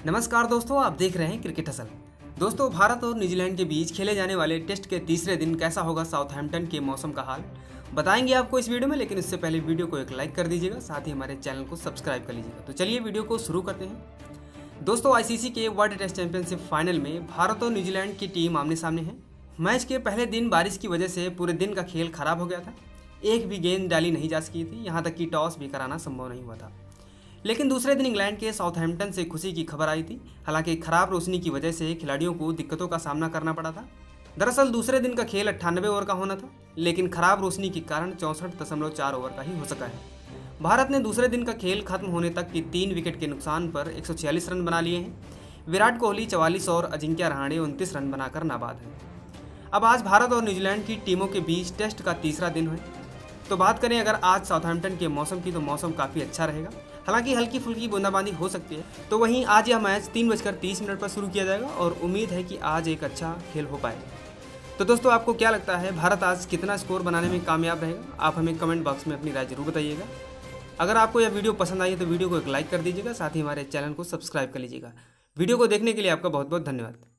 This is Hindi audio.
नमस्कार दोस्तों, आप देख रहे हैं क्रिकेट हसल। दोस्तों, भारत और न्यूजीलैंड के बीच खेले जाने वाले टेस्ट के तीसरे दिन कैसा होगा साउथहैम्पटन के मौसम का हाल बताएंगे आपको इस वीडियो में। लेकिन इससे पहले वीडियो को एक लाइक कर दीजिएगा, साथ ही हमारे चैनल को सब्सक्राइब कर लीजिएगा। तो चलिए वीडियो को शुरू करते हैं। दोस्तों, आईसीसी के वर्ल्ड टेस्ट चैंपियनशिप फाइनल में भारत और न्यूजीलैंड की टीम आमने सामने है। मैच के पहले दिन बारिश की वजह से पूरे दिन का खेल खराब हो गया था। एक भी गेंद डाली नहीं जा सकी थी, यहाँ तक कि टॉस भी कराना संभव नहीं हुआ था। लेकिन दूसरे दिन इंग्लैंड के साउथहैम्पटन से खुशी की खबर आई थी। हालांकि खराब रोशनी की वजह से खिलाड़ियों को दिक्कतों का सामना करना पड़ा था। दरअसल दूसरे दिन का खेल 98 ओवर का होना था, लेकिन खराब रोशनी के कारण 64.4 ओवर का ही हो सका है। भारत ने दूसरे दिन का खेल खत्म होने तक की 3 विकेट के नुकसान पर 146 रन बना लिए हैं। विराट कोहली 44 और अजिंक्य रहाणे 29 रन बनाकर नाबाद हैं। अब आज भारत और न्यूजीलैंड की टीमों के बीच टेस्ट का तीसरा दिन है। तो बात करें अगर आज साउथहैम्पटन के मौसम की, तो मौसम काफ़ी अच्छा रहेगा। हालांकि हल्की फुल्की बूंदाबांदी हो सकती है। तो वहीं आज यह मैच 3:30 पर शुरू किया जाएगा और उम्मीद है कि आज एक अच्छा खेल हो पाए। तो दोस्तों, आपको क्या लगता है, भारत आज कितना स्कोर बनाने में कामयाब रहेगा? आप हमें कमेंट बॉक्स में अपनी राय जरूर बताइएगा। अगर आपको यह वीडियो पसंद आई है तो वीडियो को एक लाइक कर दीजिएगा, साथ ही हमारे चैनल को सब्सक्राइब कर लीजिएगा। वीडियो को देखने के लिए आपका बहुत बहुत धन्यवाद।